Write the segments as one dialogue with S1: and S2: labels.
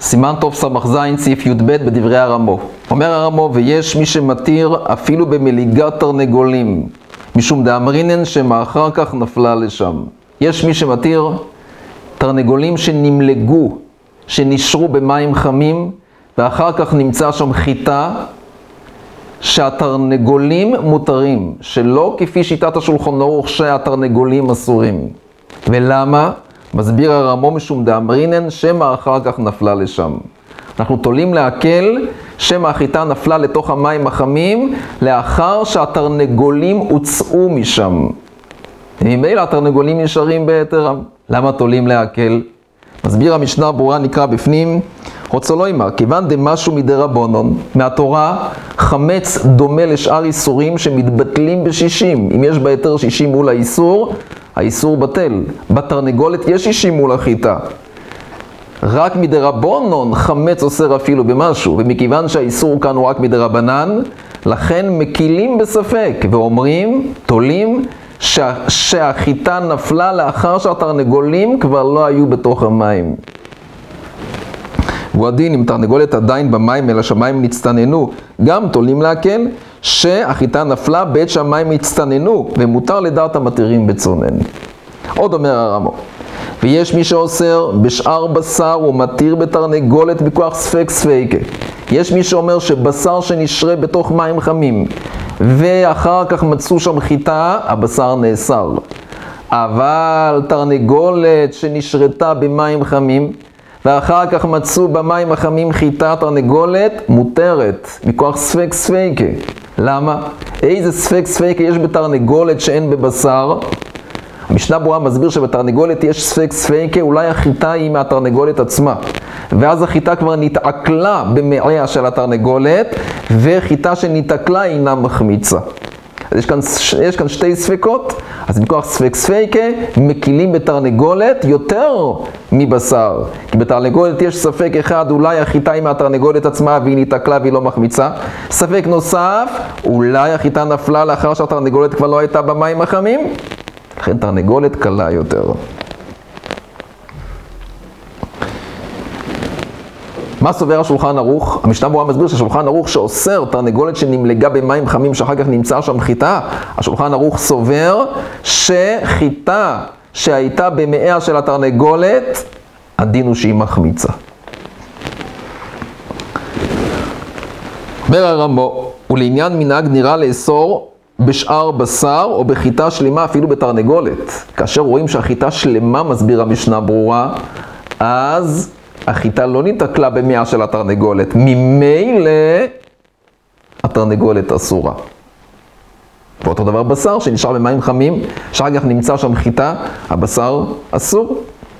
S1: סימן טוב סמ"ז סעיף י"ב בדברי הרמו. אומר הרמו, ויש מי שמתיר אפילו במליגת תרנגולים, משום דאמרינן שמאחר כך נפלה לשם. יש מי שמתיר תרנגולים שנמלגו, שנשרו במים חמים, ואחר כך נמצא שם חיטה, שהתרנגולים מותרים, שלא כפי שיטת השולחן ערוך שהתרנגולים אסורים. ולמה? מסביר הרמו, משום דאמרינן שמא אחר כך נפלה לשם. אנחנו תולים להקל שמא החיטה נפלה לתוך המים החמים לאחר שהתרנגולים הוצאו משם. ממילא התרנגולים נשארים ביתרם. למה תולים להקל? מסביר המשנה ברורה, נקרא בפנים, רוצה לא אמר, כיוון דמשהו מדרבנן, מהתורה חמץ דומה לשאר איסורים שמתבטלים ב-60. אם יש בהיתר 60 מול האיסור, האיסור בטל. בתרנגולת יש 60 מול החיטה. רק מדרבנן חמץ אוסר אפילו במשהו, ומכיוון שהאיסור כאן הוא רק מדרבנן, לכן מקילים בספק ואומרים, תולים, שהחיטה נפלה לאחר שהתרנגולים כבר לא היו בתוך המים. והוא הדין, אם תרנגולת עדיין במים אלא שהמים נצטננו, גם תולים להקל שהחיטה נפלה בעת שהמים הצטננו, ומותר לדעת המתירים בצונן. עוד אומר הרמו, ויש מי שאוסר בשאר בשר ומתיר בתרנגולת בכוח ספק ספיקה. יש מי שאומר שבשר שנשרה בתוך מים חמים ואחר כך מצאו שם חיטה, הבשר נאסר. אבל תרנגולת שנשרתה במים חמים ואחר כך מצאו במים החמים חיטה, תרנגולת מותרת מכוח ספק ספיקה. למה? איזה ספק ספיקה יש בתרנגולת שאין בבשר? המשנה ברורה מסביר שבתרנגולת יש ספק ספיקה, אולי החיטה היא מהתרנגולת עצמה. ואז החיטה כבר נתעכלה במעיה של התרנגולת, וחיטה שנתעכלה אינה מחמיצה. אז יש כאן שתי ספקות, אז מכוח ספק ספיקה מקילים בתרנגולת יותר מבשר. כי בתרנגולת יש ספק אחד, אולי החיטה היא מהתרנגולת עצמה והיא נתעכלה והיא לא מחמיצה. ספק נוסף, אולי החיטה נפלה לאחר שהתרנגולת כבר לא הייתה במים החמים. לכן תרנגולת קלה יותר. מה סובר השולחן ערוך? המשנה ברורה מסביר שהשולחן ערוך שאוסר תרנגולת שנמלגה במים חמים שאחר כך נמצא שם חיטה, השולחן ערוך סובר שחיטה שהייתה במאה של התרנגולת, הדין הוא שהיא מחמיצה. אומר הרמו, ולעניין מנהג נראה לאסור בשאר בשר או בחיטה שלמה אפילו בתרנגולת. כאשר רואים שהחיטה שלמה, מסביר המשנה ברורה, אז החיטה לא נתעכלה במאה של התרנגולת. ממילא התרנגולת אסורה. ואותו דבר בשר שנשאר במים חמים, שאחר כך נמצא שם חיטה, הבשר אסור.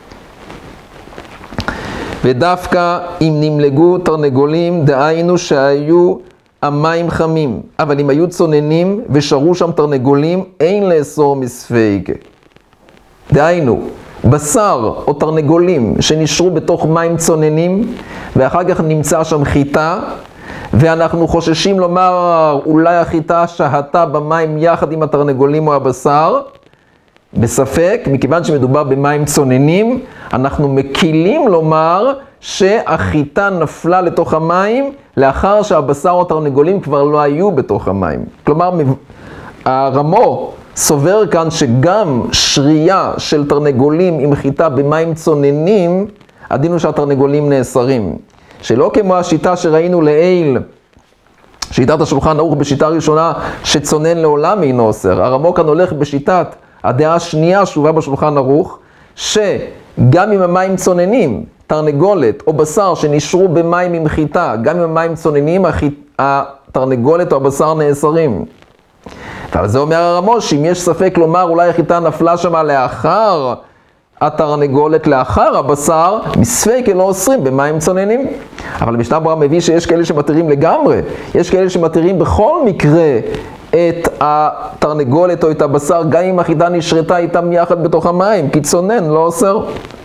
S1: ודווקא אם נמלגו תרנגולים, דהיינו שהיו המים חמים, אבל אם היו צוננים ושרו שם תרנגולים, אין לאסור מספיקה. דהיינו, בשר או תרנגולים שנשרו בתוך מים צוננים, ואחר כך נמצא שם חיטה, ואנחנו חוששים לומר, אולי החיטה שהתה במים יחד עם התרנגולים או הבשר, בספק, מכיוון שמדובר במים צוננים, אנחנו מקילים לומר שהחיטה נפלה לתוך המים, לאחר שהבשר או התרנגולים כבר לא היו בתוך המים. כלומר, הרמו סובר כאן שגם שרייה של תרנגולים עם חיטה במים צוננים, הדין הוא שהתרנגולים נאסרים. שלא כמו השיטה שראינו לעיל, שיטת השולחן ערוך בשיטה ראשונה שצונן לעולם אינו אוסר. הרמו כאן הולך בשיטת הדעה השנייה שהובאה בשולחן ערוך, שגם אם המים צוננים, תרנגולת או בשר שנשרו במים עם חיטה, גם אם המים צוננים, התרנגולת או הבשר נאסרים. ועל זה אומר הרמו, שאם יש ספק לומר אולי החיטה נפלה שמה לאחר התרנגולת, לאחר הבשר, מספק לא אוסרים במים צוננים. אבל המשנה ברורה מביא שיש כאלה שמתירים לגמרי, יש כאלה שמתירים בכל מקרה את התרנגולת או את הבשר, גם אם החיטה נשרתה איתם יחד בתוך המים, כי צונן לא אוסר.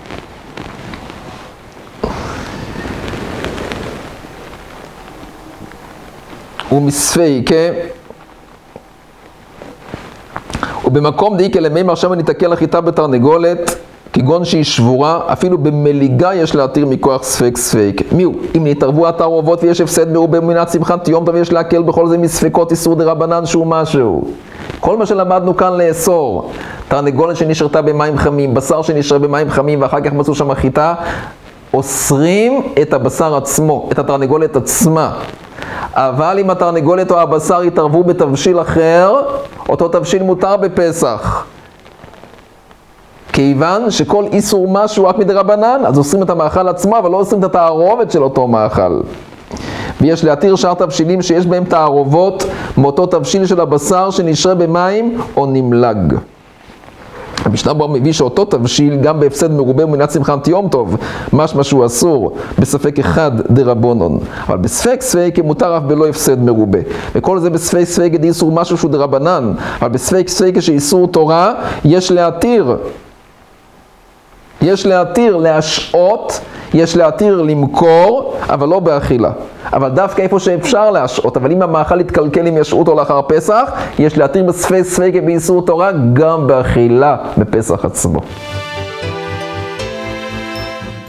S1: ומספיקה, ובמקום דאיקה למימר שמה ניתקל החיטה בתרנגולת, כגון שהיא שבורה, אפילו במליגה יש להתיר מכוח ספק ספק. מיהו? אם נתערבו התערובות ויש הפסד מרובה מנת שמחת יום טוב, יש להקל בכל זה מספקות איסור דרבנן שהוא משהו. כל מה שלמדנו כאן לאסור, תרנגולת שנשרתה במים חמים, בשר שנשרה במים חמים ואחר כך מצאו שם חיטה, אוסרים את הבשר עצמו, את התרנגולת עצמה. אבל אם התרנגולת או הבשר יתערבו בתבשיל אחר, אותו תבשיל מותר בפסח. כיוון שכל איסור משהו רק מדרבנן, אז אוסרים את המאכל עצמו, אבל לא אוסרים את התערובת של אותו מאכל. ויש להתיר שאר תבשילים שיש בהם תערובות מאותו תבשיל של הבשר שנשרה במים או נמלג. המשנה ברורה מביא שאותו תבשיל גם בהפסד מרובה ומנת שמחת יום טוב, משמע שהוא אסור בספק אחד דרבנן, אבל בספק ספק מותר אף בלא הפסד מרובה. וכל זה בספק ספק איסור משהו שהוא דרבנן, אבל בספק ספק שאיסור תורה יש להתיר להשעות, יש להתיר למכור, אבל לא באכילה. אבל דווקא איפה שאפשר להשעות, אבל אם המאכל יתקלקל אם ישעו אותו לאחר פסח, יש להתיר בספק ספק באיסור תורה גם באכילה בפסח עצמו.